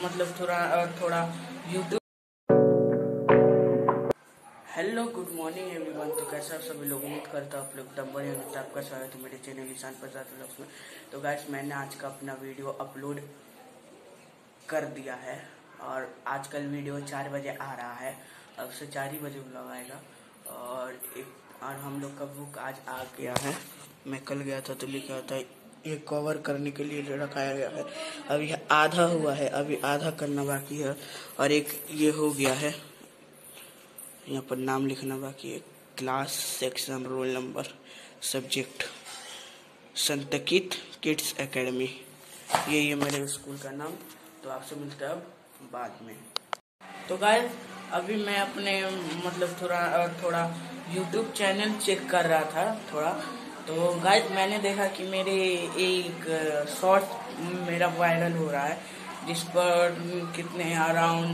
मतलब थोड़ा YouTube. Hello good morning everyone. तो कैसा आप सभी लोग, उम्मीद करता हूँ आप लोग एकदम बढ़िया होंगे। आपका स्वागत है मेरे चैनल निशान प्रसाद व्लॉग्स में। तो गाइस, मैंने आज का अपना वीडियो अपलोड कर दिया है और आजकल वीडियो 4 बजे आ रहा है। अब से 4 ही बजे व्लॉग आएगा। और हम लोग का बुक आज आ गया है। मैं कल गया था तो लिखा था ये कवर करने के लिए रखाया गया है। अब यह आधा हुआ है, अभी आधा करना बाकी है और एक ये हो गया है। यहाँ पर नाम लिखना बाकी है, class, section, roll number, subject, Santkit kids academy, ये मेरे स्कूल का नाम। तो आपसे मिलते हैं अब बाद में। तो गाइस, अभी मैं अपने मतलब थोड़ा यूट्यूब चैनल चेक कर रहा था थोड़ा। तो गाइस, मैंने देखा कि मेरे एक शॉर्ट मेरा वायरल हो रहा है, जिस पर कितने अराउंड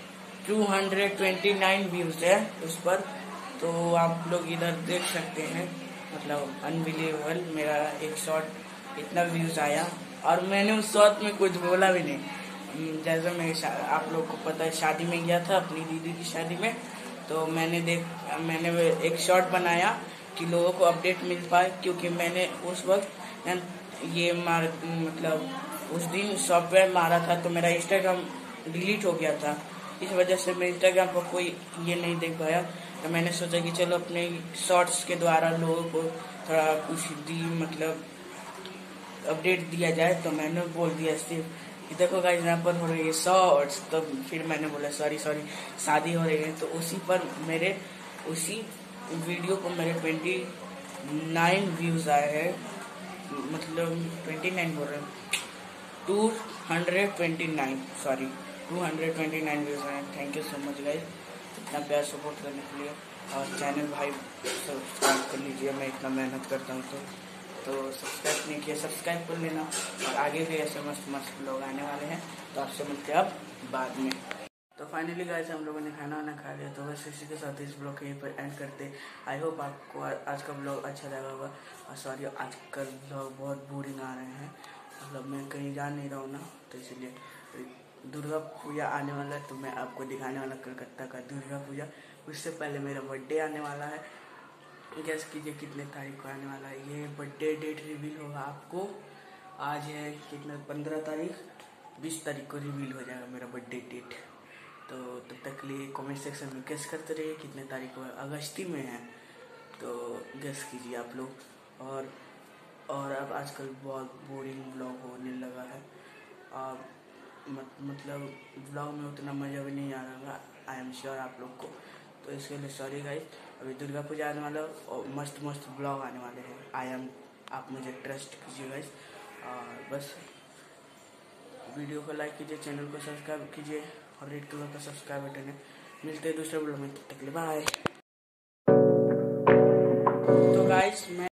229 व्यूज है उस पर। तो आप लोग इधर देख सकते हैं, मतलब अनबिलीवेबल, मेरा एक शॉर्ट इतना व्यूज आया और मैंने उस शॉर्ट में कुछ बोला भी नहीं। जैसे मैं आप लोग को पता है, शादी में गया था अपनी दीदी की शादी में। तो मैंने एक शॉर्ट बनाया कि लोगों को अपडेट मिल पाए, क्योंकि मैंने उस वक्त मतलब उस दिन सॉफ्टवेयर मारा था तो मेरा इंस्टाग्राम डिलीट हो गया था। इस वजह से मैं इंस्टाग्राम पर कोई ये नहीं देख पाया। तो मैंने सोचा कि चलो अपने शॉर्ट्स के द्वारा लोगों को थोड़ा कुछ मतलब अपडेट दिया जाए। तो मैंने बोल दिया सिर्फ कि देखो गाइस, यहाँ पर हो रही है शॉर्ट्स। तो फिर मैंने बोला सॉरी शादी हो रही है। तो उसी वीडियो को मेरे 29 व्यूज आए हैं, मतलब 29 बोल रहे हैं, 229 व्यूज आए। Thank you so much guys, इतना प्यार सपोर्ट करने के लिए। और चैनल भाई सब्सक्राइब कर लीजिए, मैं इतना मेहनत करता हूँ तो सब्सक्राइब नहीं किया, सब्सक्राइब कर लेना। और आगे भी ऐसे मस्त मस्त लोग आने वाले हैं। तो आपसे मिलते हैं अब बाद में। तो फाइनली गाइस, हम लोगों ने खाना वाना खा लिया। तो बस इसी के साथ इस ब्लॉग के यहीं पर एंड करते। आई होप आपको आज का ब्लॉग अच्छा लगा होगा। और सॉरी, आजकल ब्लॉग बहुत बोरिंग आ रहे हैं, मतलब मैं कहीं जा नहीं रहा हूँ ना, तो इसलिए। दुर्गा पूजा आने वाला है तो मैं आपको दिखाने वाला कलकत्ता का दुर्गा पूजा। उससे पहले मेरा बर्थडे आने वाला है। गेस कीजिए कितने तारीख को आने वाला है। ये बर्थडे डेट रिवील होगा आपको। आज है कितना, 15 तारीख, 20 तारीख को रिवील हो जाएगा मेरा बर्थडे डेट। तो तब तक के लिए कमेंट सेक्शन में गेस करते रहिए कितने तारीख को है। अगस्ती में है, तो गेस कीजिए आप लोग। और अब आजकल बहुत बोरिंग ब्लॉग होने लगा है। मतलब ब्लॉग में उतना मज़ा भी नहीं आ रहा होगा, आई एम श्योर आप लोग को। तो इसके लिए सॉरी गाइस। अभी दुर्गा पूजा आने वाला और मस्त मस्त ब्लॉग आने वाले हैं। आप मुझे ट्रस्ट कीजिए गाइस। और बस वीडियो को लाइक कीजिए, चैनल को सब्सक्राइब कीजिए और रेड कलर का सब्सक्राइब बटन है। मिलते हैं दूसरे ब्लॉग में, तब तक के लिए बाय। तो गाइस, मैं